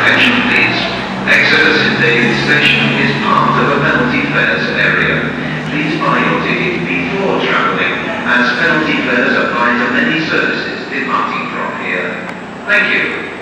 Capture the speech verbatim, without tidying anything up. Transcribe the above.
attention please. Exeter Saint David's Station is part of a penalty fares area. Please buy your ticket before travelling, as penalty fares apply to many services departing from here. Thank you.